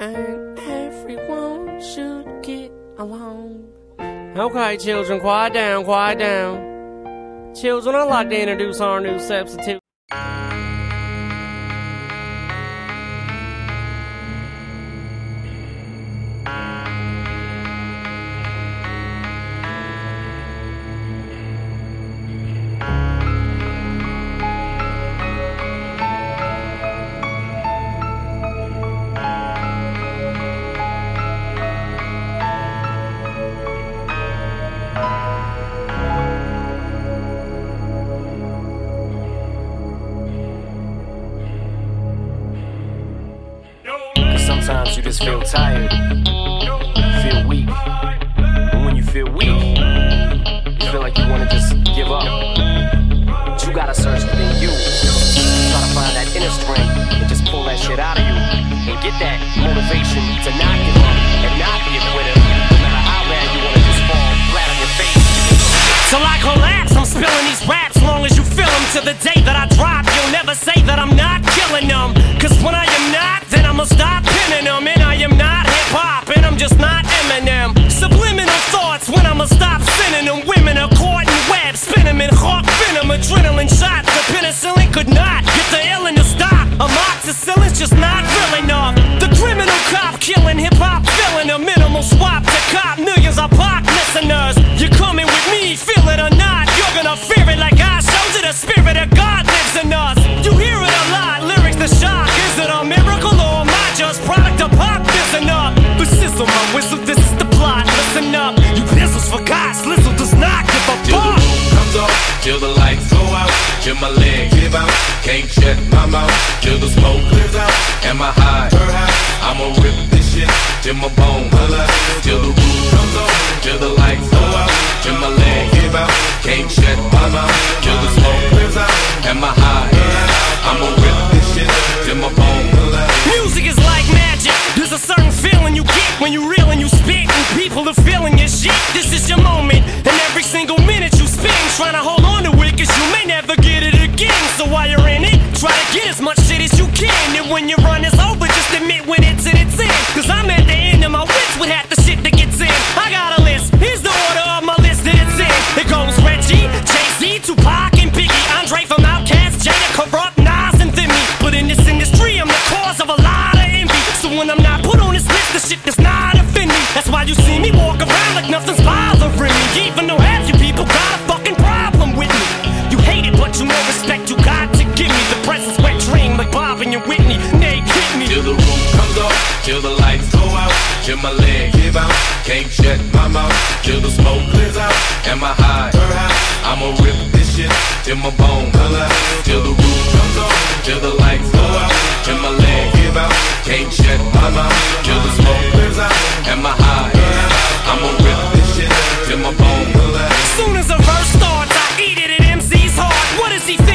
and everyone should get along. Okay, children, quiet down, quiet down. Children, I'd like to introduce our new substitute. Sometimes you just feel tired, feel weak, and when you feel weak, you feel like you want to just give up. But you gotta search within you, try to find that inner strength and just pull that shit out of you and get that motivation to not give up and not be a quitter, no matter how bad you want to just fall flat on your face. Till I collapse, I'm spilling these raps long as you feel them. To the day that I drop, you'll never say that I'm not killing them. Cause when I am not, then I'ma stop pinning them. And I am not hip-hop, and I'm just not Eminem. Subliminal thoughts when I'ma stop sending them. Women are caught in webs, spin them in hawk venom. Adrenaline shots, the penicillin could not get the illin' to stop. Amoxicillin's just not real enough. The criminal cop killing hip-hop, filling a minimal swap to cop millions of pop listeners. You're coming with me, feel it or not, you're gonna fear it like I showed you. The spirit of God lives in us. You hear it a lot, lyrics to shock. Is it a miracle or am I just product of pop? Listen up, but sizzle my whistle, this is the plot. Listen up, you pistols for God, Slizzle does not give a fuck. Till the roof comes off, till the lights go out, till my legs give out, can't shut my mouth, till the smoke clears out. Am I high? I'ma rip this shit till my bone holla. Till the roof comes off, till the lights go out, till my legs give out, can't shut my mouth, till the smoke clears out. Am I high? I'ma rip this shit till my bone holla. Music is like magic. There's a certain feeling you get when you reel and you spit, and people are feeling your shit. This is your moment, and every single minute you spend trying to hold on to it, cause you may never get it again. So while you're in it, try to get as much shit as you can. And when your run is over, just admit when it's in its end. Cause I'm at the end of my wits with half the shit that gets in. I got a list, here's the order of my list that it's in. It goes Reggie, Jay-Z, Tupac, and Biggie, Andre from Outkast, Jada, Corrupt, Nas, and Thimmy. But in this industry, I'm the cause of a lot of envy. So when I'm not put on this list, the shit does not offend me. That's why you see me walk around like nothing's bothering me. Even though half you people got a fucking problem with me. You hate it, but you know respect you got to give me. The presence wet dream like Bob and your Whitney. They hit me. Till the roof comes off, till the lights go out, till my legs give out, can't shut my mouth, till the smoke clears out. Am I high? I'ma rip this shit till my bone holla. Till the roof comes off, till the lights go out, till my legs give out, can't shut my mouth, till the smoke clears out. Am I high? I'ma rip this shit till my bone holla. Soon as a verse starts, I eat it at MC's heart. What does he think?